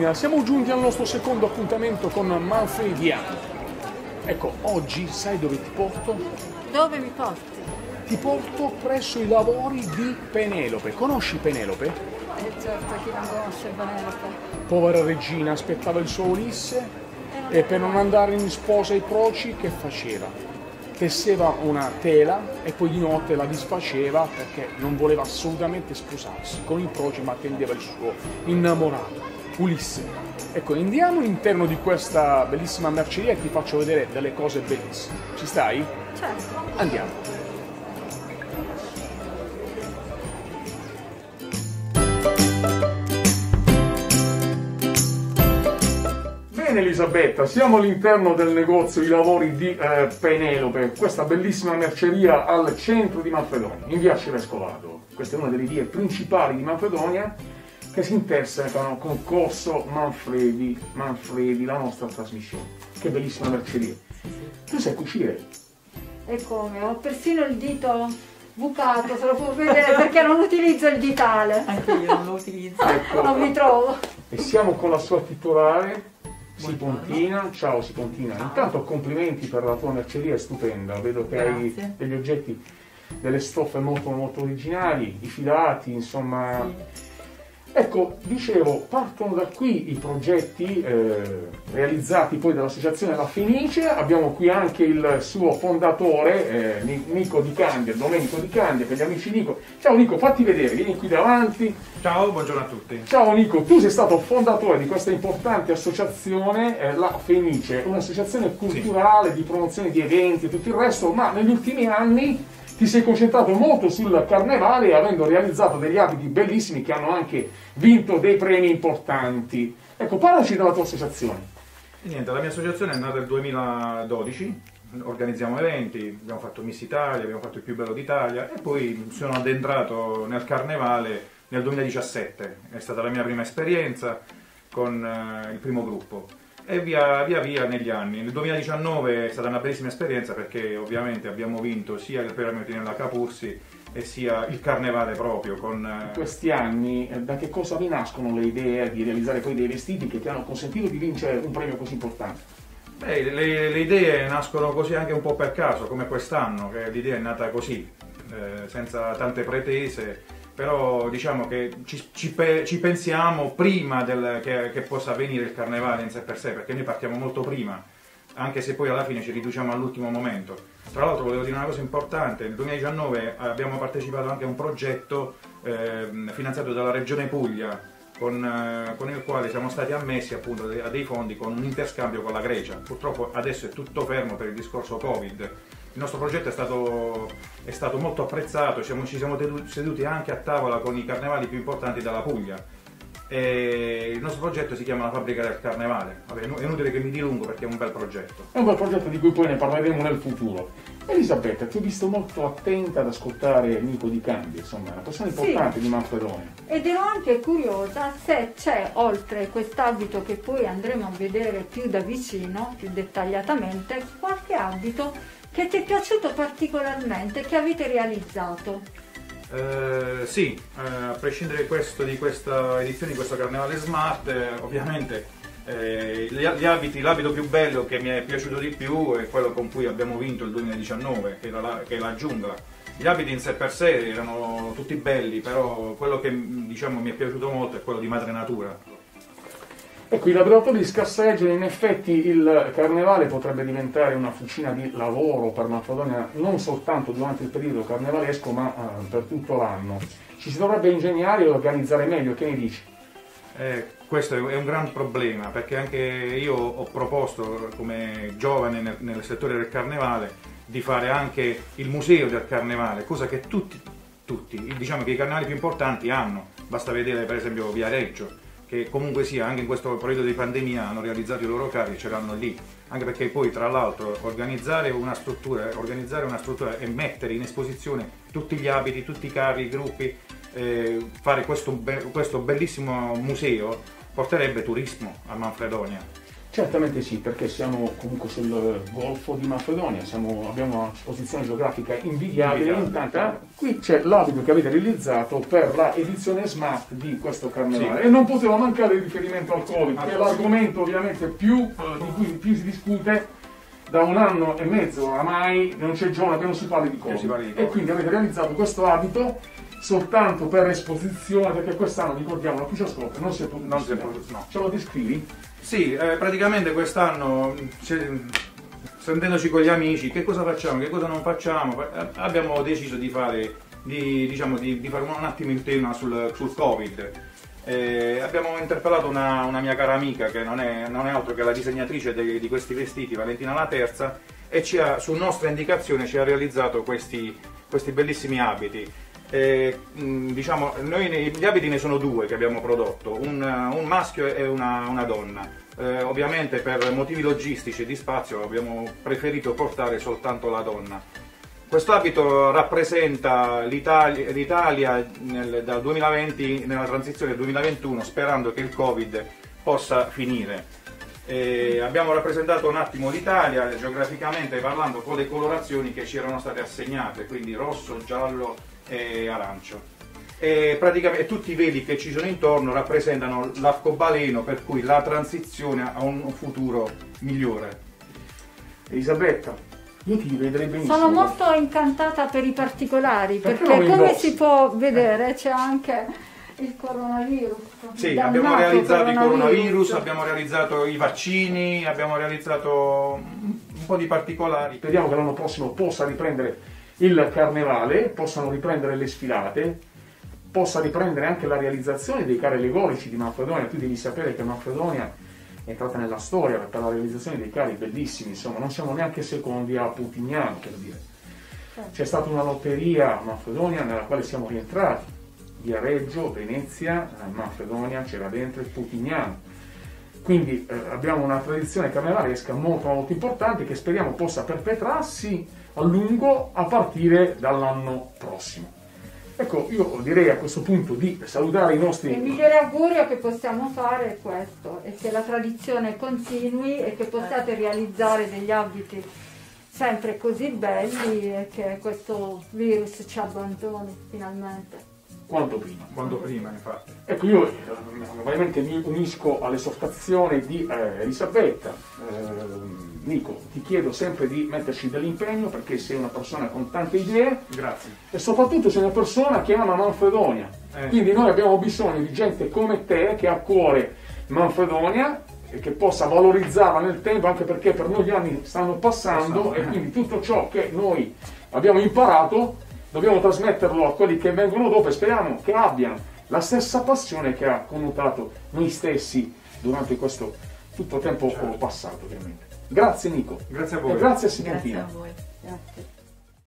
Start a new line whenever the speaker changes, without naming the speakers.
Martina, siamo giunti al nostro secondo appuntamento con Manfrediano. Ecco, oggi sai dove ti porto?
Dove mi porti?
Ti porto presso i lavori di Penelope. Conosci Penelope?
Certo, chi non conosce Penelope.
Povera regina, aspettava il suo Ulisse e per non andare in sposa ai proci che faceva? Tesseva una tela e poi di notte la disfaceva perché non voleva assolutamente sposarsi con il proce, ma attendeva il suo innamorato, Ulisse. Ecco, andiamo all'interno di questa bellissima merceria e ti faccio vedere delle cose bellissime. Ci stai?
Certo.
Andiamo. Bene Elisabetta, siamo all'interno del negozio I Lavori di Penelope, questa bellissima merceria al centro di Manfredonia, in via Cervescovado. Questa è una delle vie principali di Manfredonia che si intersecano con Corso Manfredi, la nostra trasmissione. Che bellissima merceria. Tu sai cucire?
E come? Ho persino il dito bucato, se lo può vedere perché non utilizzo il ditale.
Anche io non lo utilizzo.
Ecco.
Non mi trovo.
E siamo con la sua titolare, Sipontina. Ciao Sipontina. Intanto complimenti per la tua merceria, è stupenda. Vedo che hai degli oggetti, delle stoffe molto originali, i filati, insomma.
Sì.
Ecco, dicevo, partono da qui i progetti realizzati poi dall'associazione La Fenice. Abbiamo qui anche il suo fondatore, Nico Di Candia, Domenico Di Candia, per gli amici Nico. Ciao Nico, fatti vedere, vieni qui davanti.
Ciao, buongiorno a tutti.
Ciao Nico, tu sei stato fondatore di questa importante associazione, La Fenice, un'associazione culturale di promozione di eventi e tutto il resto, ma negli ultimi anni ti sei concentrato molto sul carnevale, avendo realizzato degli abiti bellissimi che hanno anche vinto dei premi importanti. Ecco, parlaci della tua associazione.
Niente, la mia associazione è nata nel 2012, organizziamo eventi, abbiamo fatto Miss Italia, abbiamo fatto il più bello d'Italia e poi sono addentrato nel carnevale nel 2017. È stata la mia prima esperienza con il primo gruppo. E via via negli anni. Nel 2019 è stata una bellissima esperienza perché ovviamente abbiamo vinto sia il premio Tinella Capursi e sia il carnevale proprio con...
In questi anni da che cosa vi nascono le idee di realizzare poi dei vestiti che ti hanno consentito di vincere un premio così importante?
Beh, le idee nascono così anche un po' per caso, come quest'anno, che l'idea è nata così, senza tante pretese. Però diciamo che ci pensiamo prima che possa avvenire il carnevale in sé per sé, perché noi partiamo molto prima, anche se poi alla fine ci riduciamo all'ultimo momento. Tra l'altro volevo dire una cosa importante, nel 2019 abbiamo partecipato anche a un progetto finanziato dalla Regione Puglia, con il quale siamo stati ammessi appunto a dei fondi con un interscambio con la Grecia. Purtroppo adesso è tutto fermo per il discorso Covid. Il nostro progetto è stato molto apprezzato, ci siamo seduti anche a tavola con i carnevali più importanti della Puglia. E il nostro progetto si chiama La Fabbrica del Carnevale. Vabbè, è inutile che mi dilungo perché è un bel progetto.
È un bel progetto di cui poi ne parleremo nel futuro. Elisabetta, ti ho visto molto attenta ad ascoltare Nico Di Candia, insomma, è una persona importante di Manfredonia.
Ed ero anche curiosa se c'è, oltre quest'abito che poi andremo a vedere più da vicino, più dettagliatamente, qualche abito che ti è piaciuto particolarmente, che avete realizzato.
Sì, a prescindere di questa edizione di questo Carnevale Smart, ovviamente l'abito più bello che mi è piaciuto di più è quello con cui abbiamo vinto il 2019, che è la giungla. Gli abiti in sé per sé erano tutti belli, però quello che diciamo mi è piaciuto molto è quello di Madre Natura.
Ecco, i lavoratori scarseggiano, in effetti il carnevale potrebbe diventare una fucina di lavoro per Manfredonia, non soltanto durante il periodo carnevalesco, ma per tutto l'anno. Ci si dovrebbe ingegnare e organizzare meglio, che ne dici?
Questo è un gran problema, perché anche io ho proposto, come giovane nel settore del carnevale, di fare anche il museo del carnevale, cosa che tutti, diciamo che i carnevali più importanti hanno. Basta vedere per esempio Viareggio, che comunque sia, anche in questo periodo di pandemia hanno realizzato i loro carri e ce l'hanno lì, anche perché poi tra l'altro organizzare una struttura e mettere in esposizione tutti gli abiti, tutti i carri, i gruppi, fare questo bellissimo museo porterebbe turismo a Manfredonia.
Certamente sì, perché siamo comunque sul Golfo di Manfredonia, abbiamo una posizione geografica invidiabile. Intanto qui c'è l'abito che avete realizzato per la edizione Smart di questo carnevale, e non poteva mancare il riferimento al Covid, che è l'argomento ovviamente di cui più si discute da 1 anno e mezzo oramai, non c'è giorno che non si parli di Covid. E quindi avete realizzato questo abito soltanto per esposizione, perché quest'anno, ricordiamo, chi ci ascolta non si è potuto. No. Ce lo descrivi?
Sì, praticamente quest'anno, sentendoci con gli amici, che cosa facciamo, che cosa non facciamo, abbiamo deciso di fare, di fare un attimo il tema sul Covid. Abbiamo interpellato una mia cara amica, che non è altro che la disegnatrice di questi vestiti, Valentina La Terza, e su nostra indicazione ci ha realizzato questi bellissimi abiti. Noi gli abiti ne sono 2 che abbiamo prodotto, un maschio e una donna. Ovviamente per motivi logistici e di spazio abbiamo preferito portare soltanto la donna. Questo abito rappresenta l'Italia dal 2020 nella transizione del 2021, sperando che il Covid possa finire. Abbiamo rappresentato un attimo l'Italia geograficamente parlando con le colorazioni che ci erano state assegnate, quindi rosso, giallo e arancio. E praticamente tutti i veli che ci sono intorno rappresentano l'arcobaleno, per cui la transizione a un futuro migliore.
Elisabetta, io ti rivedrei benissimo.
Sono molto incantata per i particolari, perché come si può vedere c'è anche il coronavirus.
Sì, abbiamo realizzato il coronavirus, abbiamo realizzato i vaccini, abbiamo realizzato un po' di particolari.
Speriamo che l'anno prossimo possa riprendere il carnevale, possano riprendere le sfilate, possa riprendere anche la realizzazione dei carri allegorici di Manfredonia. Tu devi sapere che Manfredonia è entrata nella storia per la realizzazione dei carri bellissimi, insomma non siamo neanche secondi a Putignano, per dire. C'è stata una lotteria a Manfredonia nella quale siamo rientrati, via Reggio, Venezia, Manfredonia, c'era dentro il Putignano. Quindi abbiamo una tradizione carnevalesca molto molto importante che speriamo possa perpetrarsi a lungo a partire dall'anno prossimo. Ecco, io direi a questo punto di salutare i nostri...
Il migliore augurio che possiamo fare è questo, è che la tradizione continui e che possiate realizzare degli abiti sempre così belli e che questo virus ci abbandoni finalmente.
Quanto prima.
Quanto prima, infatti.
Ecco, io ovviamente mi unisco all'esortazione di Elisabetta. Nico, ti chiedo sempre di metterci dell'impegno, perché sei una persona con tante idee.
Grazie.
E soprattutto sei una persona che ama Manfredonia. Quindi noi abbiamo bisogno di gente come te che ha a cuore Manfredonia e che possa valorizzarla nel tempo, anche perché per noi gli anni stanno passando e quindi tutto ciò che noi abbiamo imparato dobbiamo trasmetterlo a quelli che vengono dopo e speriamo che abbiano la stessa passione che ha connotato noi stessi durante questo tutto tempo passato, ovviamente. Grazie Nico.
Grazie a voi.
E grazie a Simontina.
Grazie a voi. Grazie.